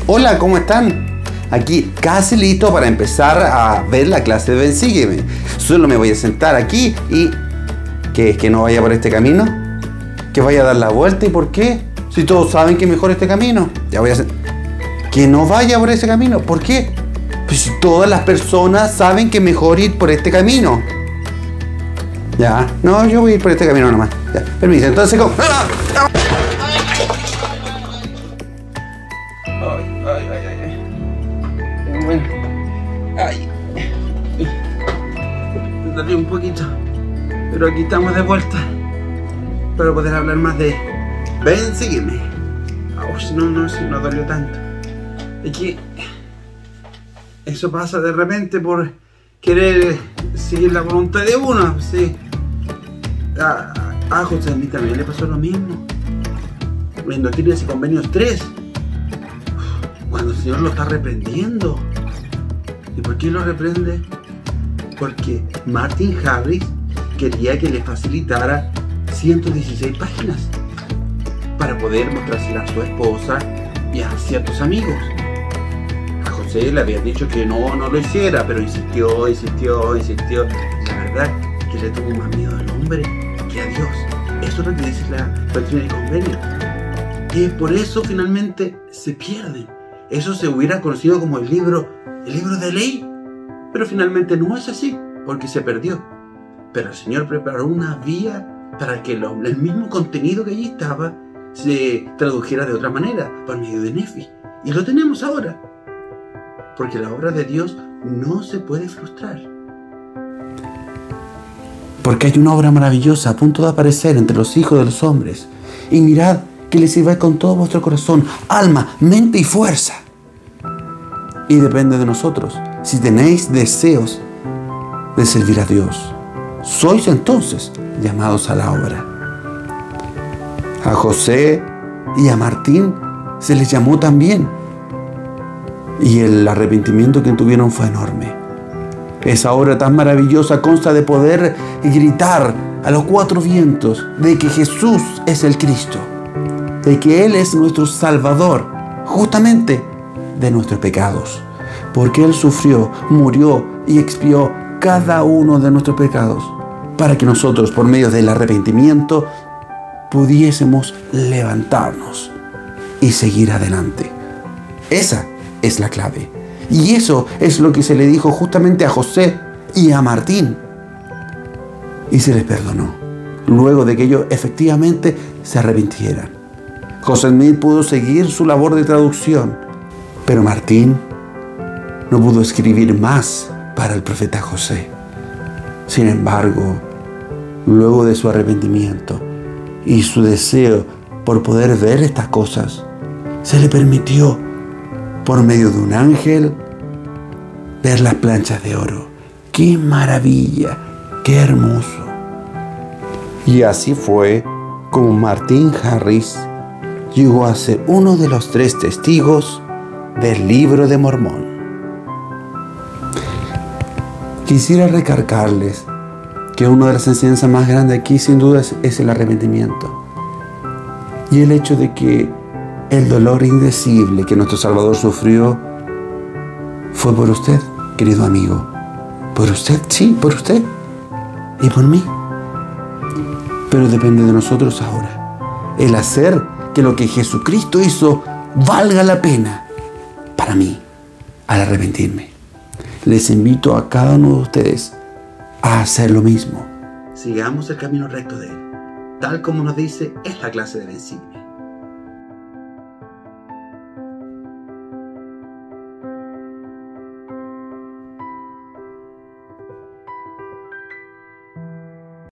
Hola, ¿cómo están? Aquí casi listo para empezar a ver la clase de Ven, Sígueme. Solo me voy a sentar aquí y... ¿Qué es que no vaya por este camino? ¿Que vaya a dar la vuelta? ¿Y por qué? Si todos saben que es mejor este camino. Ya voy a hacer... Que no vaya por ese camino. ¿Por qué? Pues si todas las personas saben que es mejor ir por este camino. Ya, no, yo voy a ir por este camino nomás. Ya, permiso, entonces ¿cómo? Bueno, dale un poquito, pero aquí estamos de vuelta para poder hablar más de Ven, Sígueme. No dolió tanto. Es que eso pasa de repente por querer seguir la voluntad de uno, sí. A José a mí también le pasó lo mismo. En Doctrinas y Convenios 3, cuando el Señor lo está reprendiendo. ¿Y por qué lo reprende? Porque Martin Harris quería que le facilitara 116 páginas para poder mostrársela a su esposa y a ciertos amigos. A José le habían dicho que no lo hiciera, pero insistió. La verdad que le tuvo más miedo al hombre que a Dios. Eso es lo que dice la Doctrina y Convenios. Y por eso finalmente se pierden. Eso se hubiera conocido como el libro de ley, pero finalmente no es así, porque se perdió. Pero el Señor preparó una vía para que el mismo contenido que allí estaba se tradujera de otra manera, por medio de Nefi. Y lo tenemos ahora, porque la obra de Dios no se puede frustrar. Porque hay una obra maravillosa a punto de aparecer entre los hijos de los hombres. Y mirad que le sirváis con todo vuestro corazón, alma, mente y fuerza. Y depende de nosotros, si tenéis deseos de servir a Dios. Sois entonces llamados a la obra. A José y a Martín se les llamó también. Y el arrepentimiento que tuvieron fue enorme. Esa obra tan maravillosa consta de poder gritar a los cuatro vientos de que Jesús es el Cristo, de que Él es nuestro Salvador, justamente de nuestros pecados, porque Él sufrió, murió y expió cada uno de nuestros pecados, para que nosotros, por medio del arrepentimiento, pudiésemos levantarnos y seguir adelante. Esa es la clave. Y eso es lo que se le dijo justamente a José y a Martín. Y se les perdonó, luego de que ellos efectivamente se arrepintieran. José Smith pudo seguir su labor de traducción, pero Martín no pudo escribir más para el profeta José. Sin embargo, luego de su arrepentimiento y su deseo por poder ver estas cosas, se le permitió, por medio de un ángel, ver las planchas de oro. ¡Qué maravilla! ¡Qué hermoso! Y así fue como Martin Harris llegó a ser uno de los 3 testigos del Libro de Mormón. Quisiera recargarles que una de las enseñanzas más grandes aquí sin duda es el arrepentimiento y el hecho de que el dolor indecible que nuestro Salvador sufrió fue por usted, querido amigo. Por usted, sí, por usted y por mí. Pero depende de nosotros ahora el hacer que lo que Jesucristo hizo valga la pena para mí al arrepentirme. Les invito a cada uno de ustedes a hacer lo mismo. Sigamos el camino recto de Él, tal como nos dice esta clase de Ven, Sígueme.